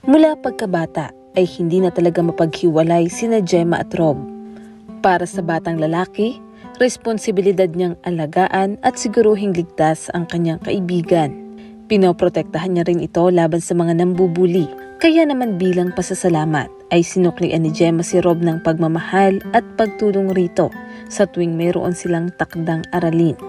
Mula pagkabata ay hindi na talaga mapaghiwalay sina Gemma at Rob. Para sa batang lalaki, responsibilidad niyang alagaan at siguruhing ligtas ang kanyang kaibigan. Pinoprotektahan niya rin ito laban sa mga nambubuli. Kaya naman bilang pasasalamat ay sinuklian ni Gemma si Rob ng pagmamahal at pagtulong rito sa tuwing mayroon silang takdang aralin.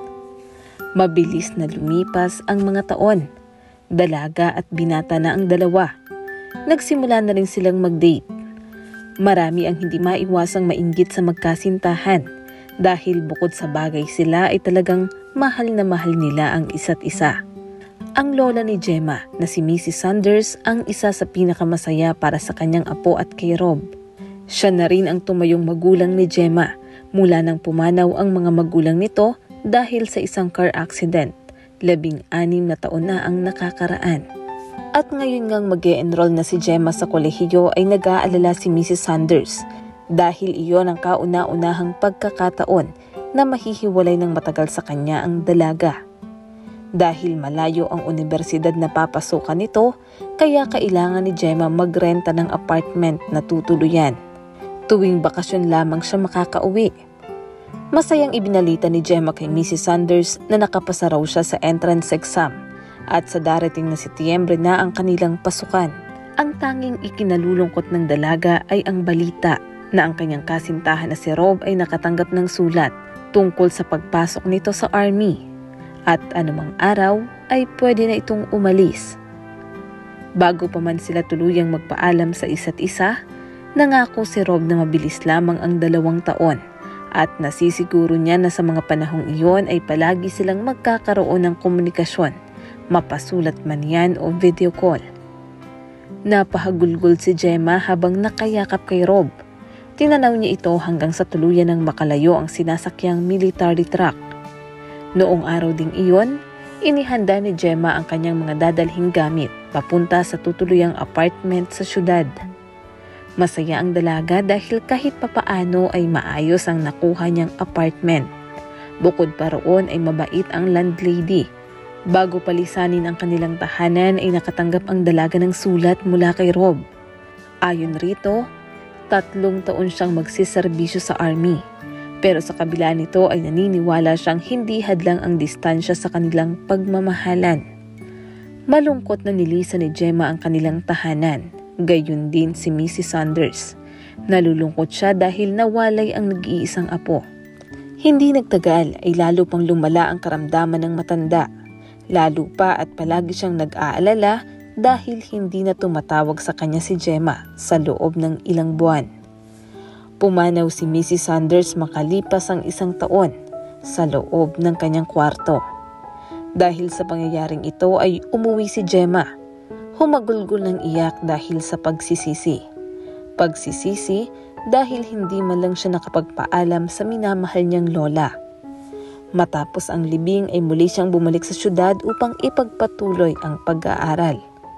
Mabilis na lumipas ang mga taon. Dalaga at binata na ang dalawa. Nagsimula na rin silang mag-date. Marami ang hindi maiwasang mainggit sa magkasintahan dahil bukod sa bagay sila ay talagang mahal na mahal nila ang isa't isa. Ang lola ni Gemma na si Mrs. Sanders ang isa sa pinakamasaya para sa kanyang apo at kay Rob. Siya na rin ang tumayong magulang ni Gemma mula nang pumanaw ang mga magulang nito dahil sa isang car accident. 16 na taon na ang nakakaraan. At ngayon ngang mag-e-enroll na si Gemma sa kolehiyo ay nag-aalala si Mrs. Sanders dahil iyon ang kauna-unahang pagkakataon na mahihiwalay ng matagal sa kanya ang dalaga. Dahil malayo ang unibersidad na papasukan nito, kaya kailangan ni Gemma magrenta ng apartment na tutuluyan. Tuwing bakasyon lamang siya makakauwi. Masayang ibinalita ni Gemma kay Mrs. Sanders na nakapasa raw siya sa entrance exam at sa darating na Setyembre na ang kanilang pasukan. Ang tanging ikinalulungkot ng dalaga ay ang balita na ang kanyang kasintahan na si Rob ay nakatanggap ng sulat tungkol sa pagpasok nito sa army. At anumang araw ay pwede na itong umalis. Bago pa man sila tuluyang magpaalam sa isa't isa, nangako si Rob na mabilis lamang ang 2 taon at nasisiguro niya na sa mga panahong iyon ay palagi silang magkakaroon ng komunikasyon, mapasulat man yan o video call. Napahagulgol si Gemma habang nakayakap kay Rob. Tinanaw niya ito hanggang sa tuluyan ng makalayo ang sinasakyang military truck. Noong araw ding iyon, inihanda ni Gemma ang kanyang mga dadalhing gamit papunta sa tutuluyang apartment sa syudad. Masaya ang dalaga dahil kahit papaano ay maayos ang nakuha niyang apartment. Bukod pa roon ay mabait ang landlady. Bago palisanin ang kanilang tahanan ay nakatanggap ang dalaga ng sulat mula kay Rob. Ayon rito, 3 taon siyang magsiserbisyo sa army. Pero sa kabila nito ay naniniwala siyang hindi hadlang ang distansya sa kanilang pagmamahalan. Malungkot na nilisan ni Gemma ang kanilang tahanan, gayon din si Mrs. Sanders. Nalulungkot siya dahil nawalay ang nag-iisang apo. Hindi nagtagal ay lalo pang lumala ang karamdaman ng matanda. Lalo pa at palagi siyang nag-aalala dahil hindi na tumatawag sa kanya si Gemma sa loob ng ilang buwan. Pumanaw si Mrs. Sanders makalipas ang 1 taon sa loob ng kanyang kwarto. Dahil sa pangyayaring ito ay umuwi si Gemma. Humagulgol ng iyak dahil sa pagsisisi. Pagsisisi dahil hindi man lang siya nakapagpaalam sa minamahal niyang lola. Matapos ang libing ay muli siyang bumalik sa syudad upang ipagpatuloy ang pag-aaral.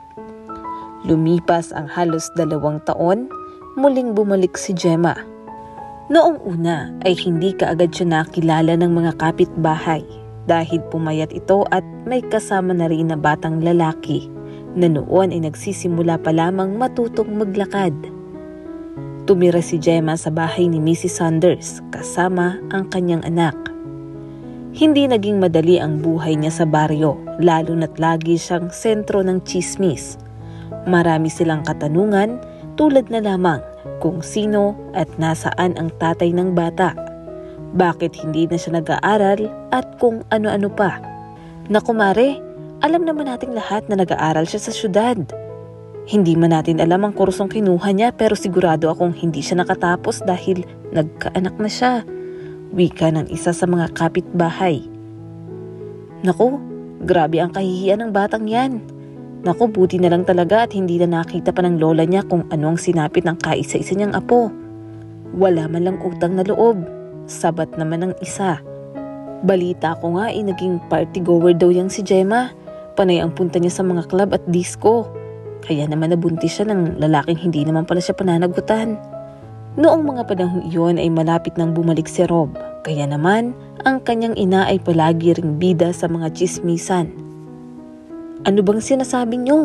Lumipas ang halos 2 taon, muling bumalik si Gemma. Noong una ay hindi kaagad siya nakilala ng mga kapitbahay dahil pumayat ito at may kasama na rin na batang lalaki na noon ay nagsisimula pa lamang matutong maglakad. Tumira si Gemma sa bahay ni Mrs. Sanders kasama ang kanyang anak. Hindi naging madali ang buhay niya sa baryo lalo na't lagi siyang sentro ng tsismis. Marami silang katanungan tulad na lamang kung sino at nasaan ang tatay ng bata, bakit hindi na siya nag-aaral at kung ano-ano pa. Naku mare, alam naman nating lahat na nag-aaral siya sa syudad. Hindi man natin alam ang kursong kinuha niya pero sigurado akong hindi siya nakatapos dahil nagkaanak na siya. Wika ng isa sa mga kapitbahay. Naku, grabe ang kahihiyan ng batang yan. Naku, buti na lang talaga at hindi na nakita pa ng lola niya kung ano ang sinapit ng kaisa-isa niyang apo. Wala man lang utang na loob. Sabat naman ang isa. Balita ko nga naging party goer daw yang si Gemma. Panay ang punta niya sa mga club at disco. Kaya naman nabuntis siya ng lalaking hindi naman pala siya pananagutan. Noong mga panahong iyon ay malapit nang bumalik si Rob. Kaya naman, ang kanyang ina ay palagi ring bida sa mga tsismisan. Ano bang sinasabi niyo?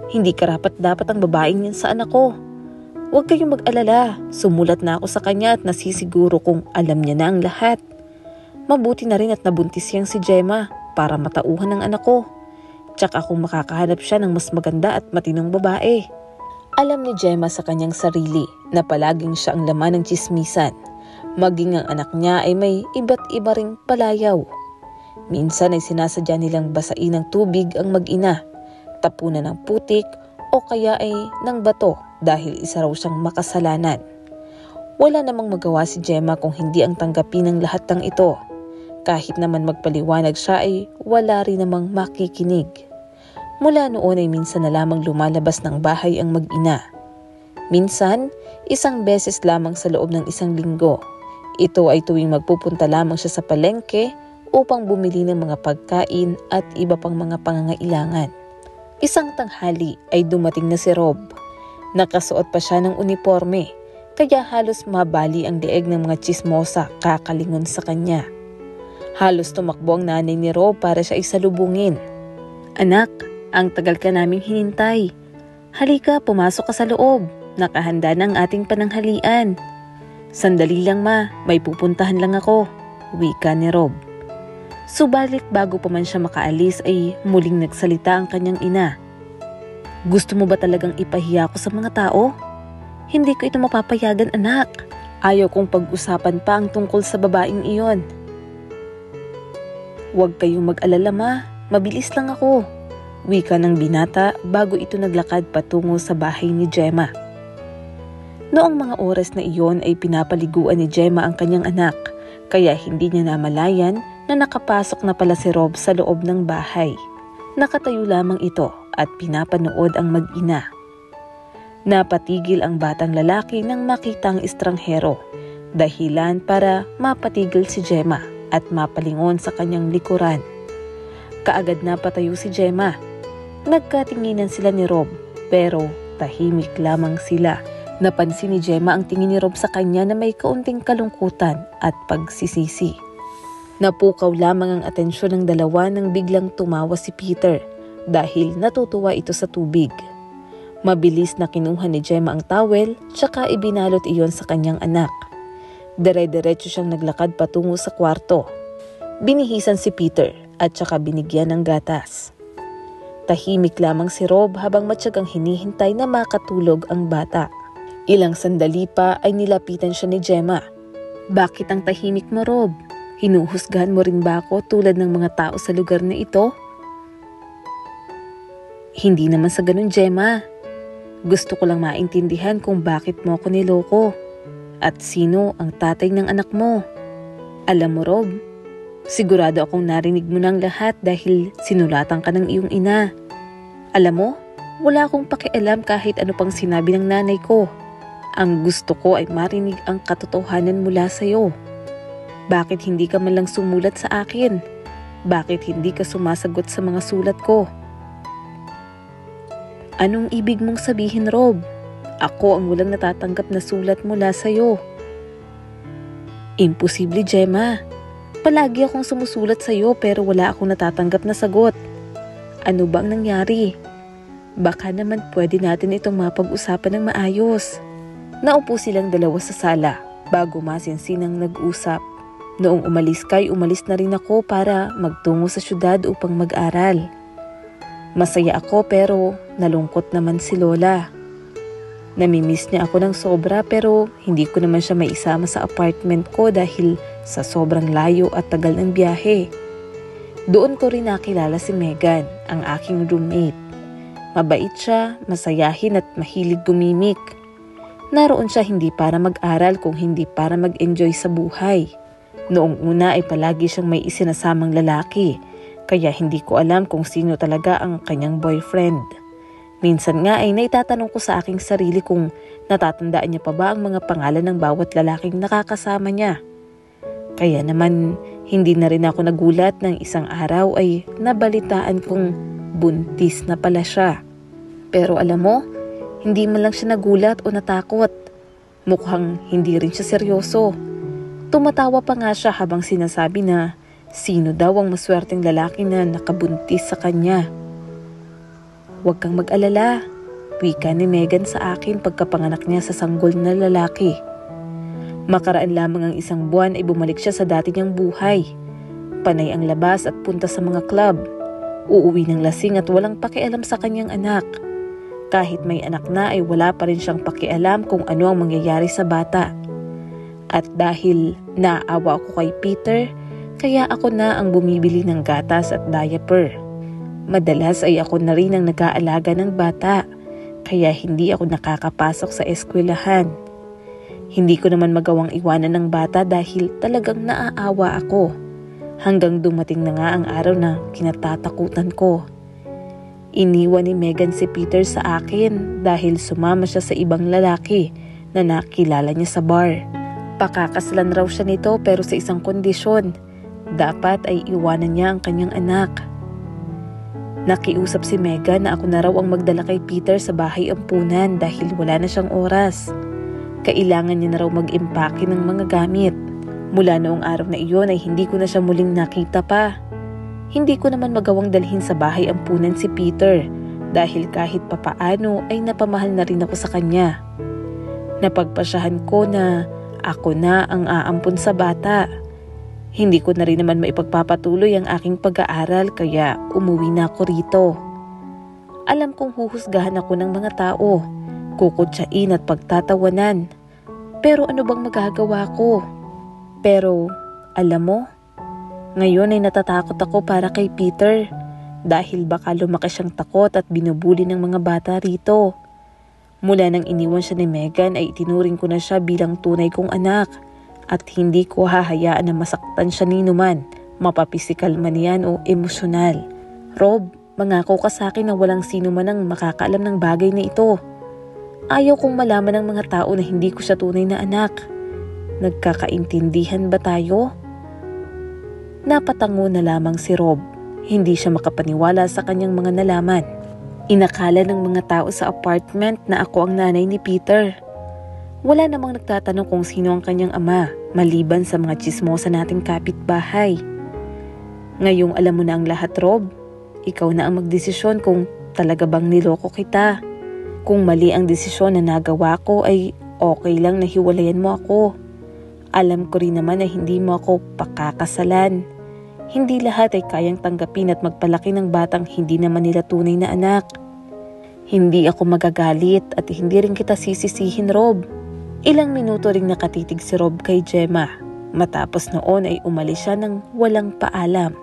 Hindi karapat-dapat ang babaeng yan sa anak ko. Huwag kayong mag-alala, sumulat na ako sa kanya at nasisiguro kung alam niya na ang lahat. Mabuti na rin at nabuntis siyang si Gemma para matauhan ng anak ko. Tsaka kung makakahanap siya ng mas maganda at matinong babae. Alam ni Gemma sa kanyang sarili na palaging siya ang laman ng tsismisan. Maging ang anak niya ay may iba't iba ring palayaw. Minsan ay sinasadya nilang basain ng tubig ang mag-ina, tapunan ng putik o kaya ay ng bato dahil isa raw siyang makasalanan. Wala namang magawa si Gemma kung hindi ang tanggapin ng lahat ng ito. Kahit naman magpaliwanag siya ay wala rin namang makikinig. Mula noon ay minsan na lamang lumalabas ng bahay ang mag-ina. Minsan, isang beses lamang sa loob ng isang linggo. Ito ay tuwing magpupunta lamang siya sa palengke upang bumili ng mga pagkain at iba pang mga pangangailangan. Isang tanghali ay dumating na si Rob. Nakasuot pa siya ng uniforme, kaya halos mabali ang leeg ng mga tsismosa kakalingon sa kanya. Halos tumakbo ang nanay ni Rob para siya isalubungin. "Anak, ang tagal ka naming hinintay. Halika, pumasok ka sa loob. Nakahanda na ang ating pananghalian." "Sandali lang ma, may pupuntahan lang ako," wika ni Rob. Subalit bago pa man siya makaalis ay muling nagsalita ang kanyang ina. "Gusto mo ba talagang ipahiya ko sa mga tao? Hindi ko ito mapapayagan, anak. Ayaw kong pag-usapan pa ang tungkol sa babaeng iyon." "Huwag kayong mag-alala ma, mabilis lang ako," wika ng binata bago ito naglakad patungo sa bahay ni Gemma. Noong mga oras na iyon ay pinapaliguan ni Gemma ang kanyang anak, kaya hindi niya namalayan na nakapasok na pala si Rob sa loob ng bahay. Nakatayo lamang ito at pinapanood ang mag-ina. Napatigil ang batang lalaki nang makita ang estranghero, dahilan para mapatigil si Gemma at mapalingon sa kanyang likuran. Kaagad napatayo si Gemma. Nagkatinginan sila ni Rob pero tahimik lamang sila. Napansin ni Gemma ang tingin ni Rob sa kanya na may kaunting kalungkutan at pagsisisi. Napukaw lamang ang atensyon ng dalawa nang biglang tumawa si Peter dahil natutuwa ito sa tubig. Mabilis na kinuha ni Gemma ang towel tsaka ibinalot iyon sa kanyang anak. Dire-diretso siyang naglakad patungo sa kwarto. Binihisan si Peter at tsaka binigyan ng gatas. Tahimik lamang si Rob habang matyagang hinihintay na makatulog ang bata. Ilang sandali pa ay nilapitan siya ni Gemma. "Bakit ang tahimik mo, Rob? Hinuhusgahan mo rin ba ako tulad ng mga tao sa lugar na ito?" "Hindi naman sa ganun, Gemma. Gusto ko lang maintindihan kung bakit mo ako niloko at sino ang tatay ng anak mo. Alam mo, Rob, sigurado akong narinig mo ng lahat dahil sinulatan ka ng iyong ina. Alam mo, wala akong pakialam kahit ano pang sinabi ng nanay ko. Ang gusto ko ay marinig ang katotohanan mula sa iyo. Bakit hindi ka man lang sumulat sa akin? Bakit hindi ka sumasagot sa mga sulat ko?" "Anong ibig mong sabihin, Rob? Ako ang walang natatanggap na sulat mula sa'yo." "Imposible, Gemma. Palagi akong sumusulat sa'yo pero wala akong natatanggap na sagot. Ano bang nangyari? Baka naman pwede natin itong mapag-usapan ng maayos." Naupo silang dalawa sa sala bago masinsinang nag-usap. "Noong umalis kay umalis na rin ako para magtungo sa syudad upang mag-aral. Masaya ako pero nalungkot naman si Lola. Namimiss niya ako ng sobra pero hindi ko naman siya maisama sa apartment ko dahil sa sobrang layo at tagal ng biyahe. Doon ko rin nakilala si Megan, ang aking roommate. Mabait siya, masayahin at mahilig gumimik. Naroon siya hindi para mag-aral kung hindi para mag-enjoy sa buhay. Noong una ay palagi siyang may isinasamang lalaki, kaya hindi ko alam kung sino talaga ang kanyang boyfriend. Minsan nga ay naitatanong ko sa aking sarili kung natatandaan niya pa ba ang mga pangalan ng bawat lalaking nakakasama niya. Kaya naman hindi na rin ako nagulat nang isang araw ay nabalitaan kong buntis na pala siya. Pero alam mo, hindi man lang siya nagulat o natakot. Mukhang hindi rin siya seryoso. Tumatawa pa nga siya habang sinasabi na sino daw ang maswerteng lalaki na nakabuntis sa kanya. Huwag kang mag-alala, wika ni Megan sa akin pagkapanganak niya sa sanggol na lalaki. Makaraan lamang ang isang buwan ay bumalik siya sa dati niyang buhay. Panay ang labas at punta sa mga club. Uuwi ng lasing at walang pakialam sa kanyang anak. Kahit may anak na ay wala pa rin siyang pakialam kung ano ang mangyayari sa bata. At dahil naawa ako kay Peter, kaya ako na ang bumibili ng gatas at diaper. Madalas ay ako na rin ang nag-aalaga ng bata, kaya hindi ako nakakapasok sa eskwelahan. Hindi ko naman magawang iwanan ng bata dahil talagang naaawa ako. Hanggang dumating na nga ang araw na kinatatakutan ko. Iniwan ni Megan si Peter sa akin dahil sumama siya sa ibang lalaki na nakilala niya sa bar. Pakakasalan raw siya nito pero sa isang kondisyon. Dapat ay iwanan niya ang kanyang anak. Nakiusap si Megan na ako na raw ang magdala kay Peter sa bahay ampunan dahil wala na siyang oras. Kailangan niya na raw mag-impake ng mga gamit. Mula noong araw na iyon ay hindi ko na siya muling nakita pa. Hindi ko naman magawang dalhin sa bahay ampunan si Peter dahil kahit papaano ay napamahal na rin ako sa kanya. Napagpasyahan ko na ako na ang aampun sa bata. Hindi ko na rin naman maipagpapatuloy ang aking pag-aaral kaya umuwi na ako rito. Alam kong huhusgahan ako ng mga tao, kukutsain at pagtatawanan. Pero ano bang magagawa ko? Pero alam mo, ngayon ay natatakot ako para kay Peter dahil baka lumaki siyang takot at binubuli ng mga bata rito. Mula nang iniwan siya ni Megan ay itinuring ko na siya bilang tunay kong anak at hindi ko hahayaan na masaktan siya ni numan, mapapisikal man yan o emosyonal. Rob, mangako ka sa akin na walang sino man ang makakaalam ng bagay na ito. Ayaw kong malaman ng mga tao na hindi ko siya tunay na anak. Nagkakaintindihan ba tayo? Napatango na lamang si Rob. Hindi siya makapaniwala sa kanyang mga nalaman. Inakala ng mga tao sa apartment na ako ang nanay ni Peter. Wala namang nagtatanong kung sino ang kanyang ama, maliban sa mga tsismosa nating kapitbahay. Ngayong alam mo na ang lahat, Rob. Ikaw na ang magdesisyon kung talaga bang niloko kita. Kung mali ang desisyon na nagawa ko ay okay lang na hiwalayan mo ako. Alam ko rin naman na hindi mo ako pakakasalan. Hindi lahat ay kayang tanggapin at magpalaki ng batang hindi naman nila tunay na anak. Hindi ako magagalit at hindi rin kita sisisihin, Rob. Ilang minuto ring nakatitig si Rob kay Gemma. Matapos noon ay umalis siya ng walang paalam.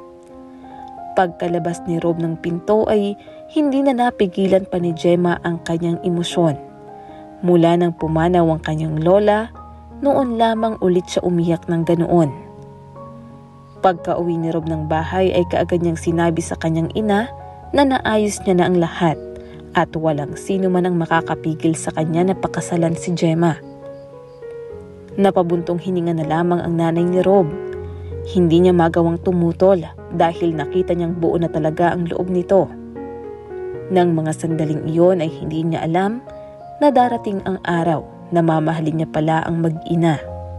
Pagkalabas ni Rob ng pinto ay hindi na napigilan pa ni Gemma ang kanyang emosyon. Mula nang pumanaw ang kanyang lola, noon lamang ulit siya umiyak ng ganoon. Pagka-uwi ni Rob ng bahay ay kaagad niyang sinabi sa kanyang ina na naayos niya na ang lahat at walang sino man ang makakapigil sa kanya na pakasalan si Gemma. Napabuntong hininga na lamang ang nanay ni Rob. Hindi niya magawang tumutol dahil nakita niyang buo na talaga ang loob nito. Nang mga sandaling iyon ay hindi niya alam na darating ang araw na mamahalin niya pala ang mag-ina.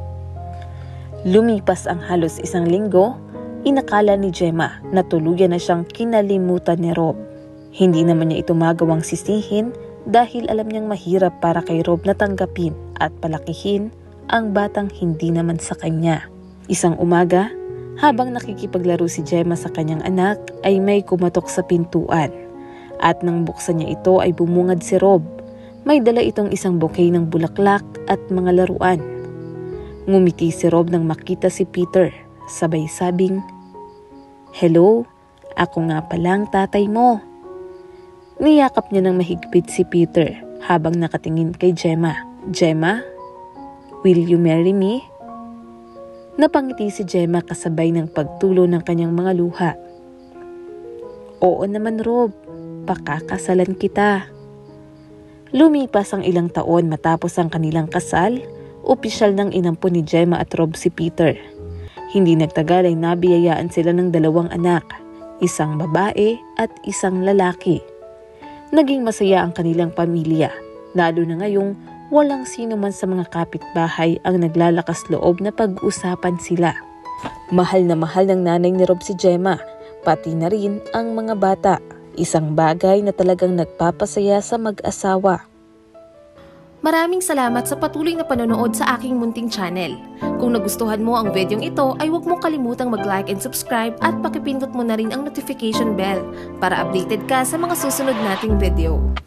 Lumipas ang halos isang linggo, inakala ni Gemma na tuluyan na siyang kinalimutan ni Rob. Hindi naman niya ito magawang sisihin dahil alam niyang mahirap para kay Rob na tanggapin at palakihin ang batang hindi naman sa kanya. Isang umaga, habang nakikipaglaro si Gemma sa kanyang anak ay may kumatok sa pintuan. At nang buksan niya ito ay bumungad si Rob. May dala itong isang bouquet ng bulaklak at mga laruan. Ngumiti si Rob nang makita si Peter. Sabay sabing, "Hello, ako nga palang tatay mo." Niyakap niya ng mahigpit si Peter habang nakatingin kay Gemma. "Gemma, will you marry me?" Napangiti si Gemma kasabay ng pagtulo ng kanyang mga luha. "Oo naman, Rob, pakakasalan kita." Lumipas ang ilang taon matapos ang kanilang kasal, opisyal nang inampun ni Gemma at Rob si Peter. Hindi nagtagal ay nabiyayaan sila ng 2 anak, isang babae at isang lalaki. Naging masaya ang kanilang pamilya, lalo na ngayong walang sino man sa mga kapitbahay ang naglalakas loob na pag-usapan sila. Mahal na mahal ng nanay ni Rob si Gemma, pati na rin ang mga bata. Isang bagay na talagang nagpapasaya sa mag-asawa. Maraming salamat sa patuloy na panonood sa aking munting channel. Kung nagustuhan mo ang videong ito ay huwag mong kalimutang mag-like and subscribe at pakipindot mo na rin ang notification bell para updated ka sa mga susunod nating video.